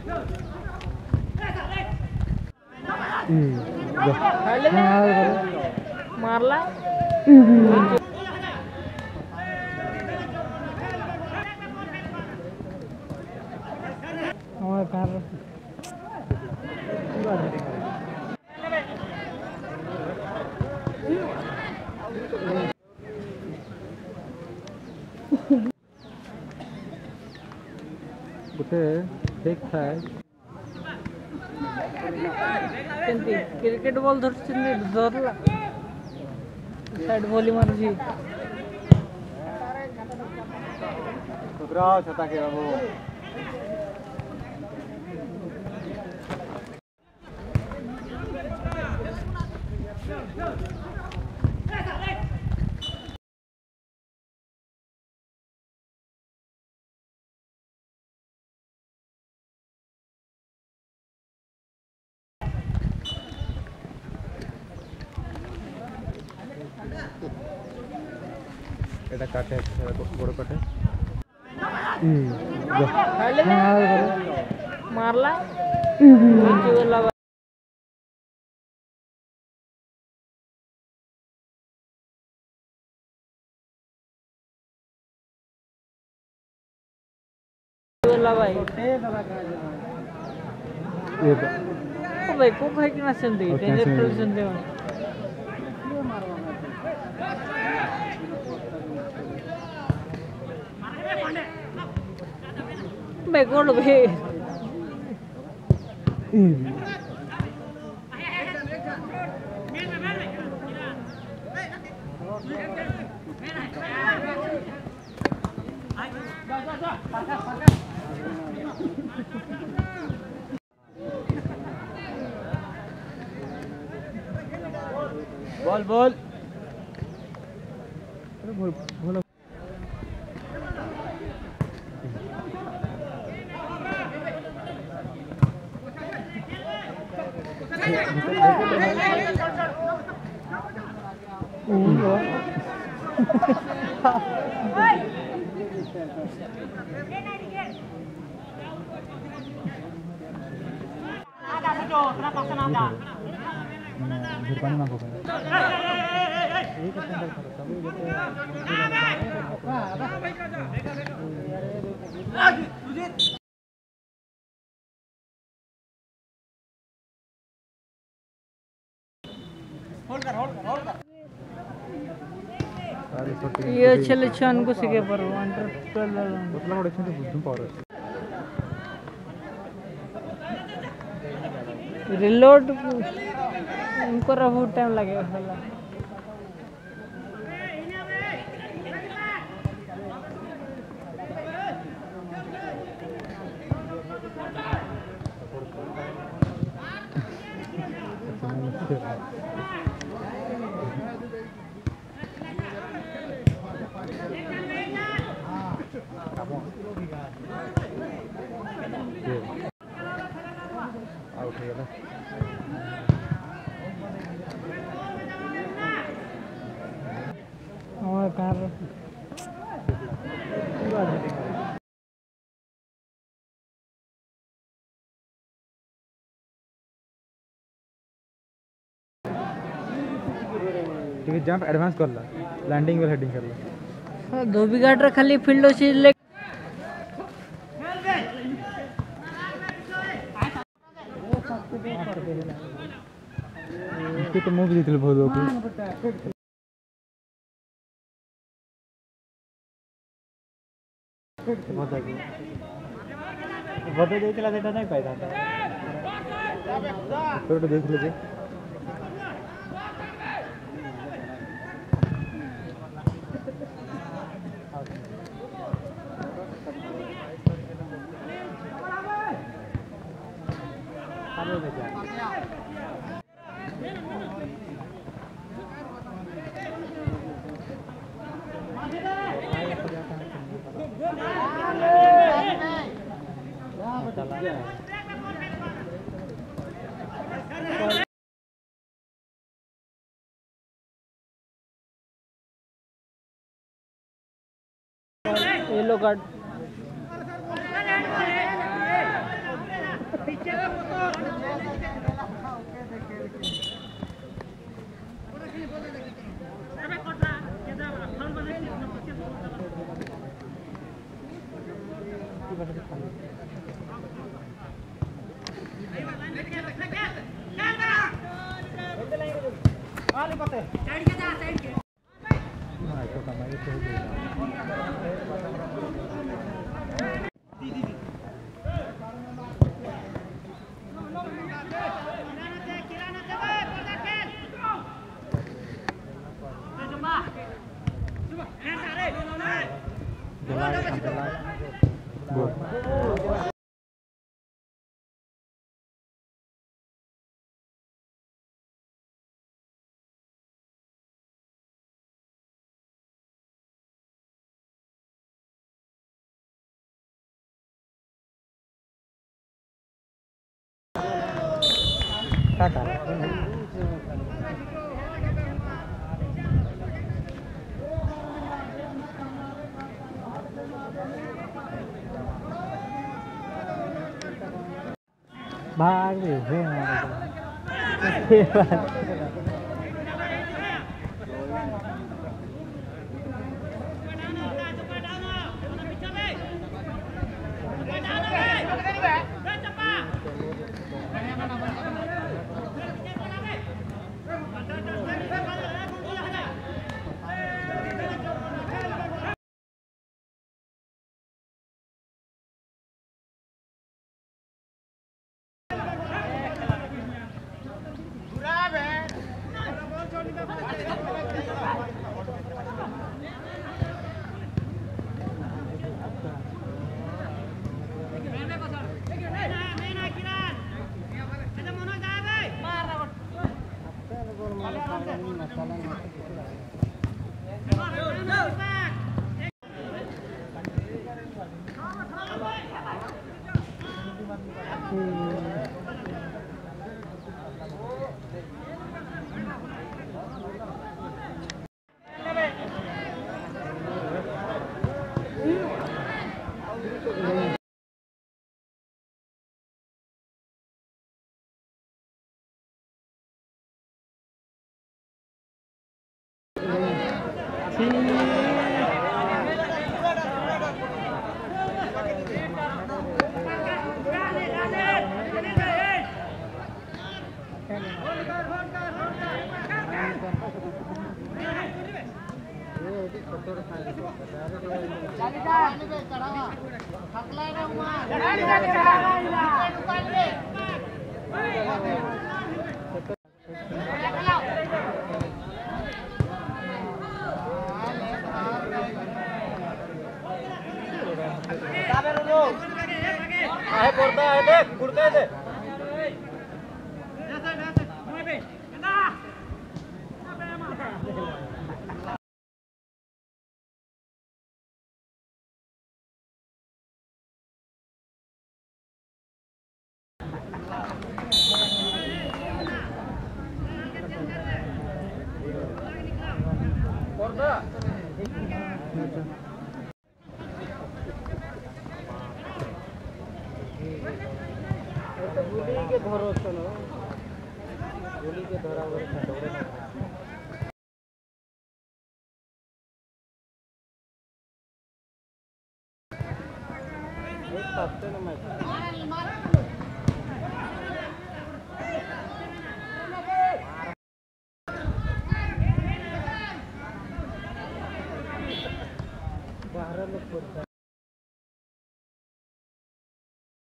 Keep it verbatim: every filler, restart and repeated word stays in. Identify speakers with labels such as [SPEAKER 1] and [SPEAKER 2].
[SPEAKER 1] मारला
[SPEAKER 2] गोटे ठीक थाए
[SPEAKER 1] क्रिकेट बॉल धरला साइड बॉली मारुची
[SPEAKER 2] छता के बाबू এটা কাটে বড় কাটে
[SPEAKER 1] मारला भाई भाई को भाई किना संदी डेंजर पोजीशन दे भाई गोल भाई
[SPEAKER 2] बॉल बॉल अरे बॉल बॉल पानी मांगो
[SPEAKER 1] ये चले छान को सिखे पर अंडर ट्वेल्व
[SPEAKER 2] मतलब बड़े अच्छे बुद्धू पावर
[SPEAKER 1] रिलोड उनको बहुत टाइम लगेगा साला
[SPEAKER 2] आउट हो गया
[SPEAKER 1] और कार
[SPEAKER 2] ठीक जंप एडवांस कर ला लैंडिंग वेल हेडिंग कर ला
[SPEAKER 1] धोबी घाट रे खाली फील्ड अछि ले
[SPEAKER 2] तो मुंह भी देथिल बहुत लोग बता देथिला सेटा नहीं पाइदा तो देख लीजिए
[SPEAKER 1] येलो कार्ड
[SPEAKER 2] भाग रहे थे
[SPEAKER 3] आहे porta आहे देख कुर्ते दे porta गोली के भरोसे न गोली के धरावर खटोरे एक पास्ते न मैच बाहर लोग पड़ता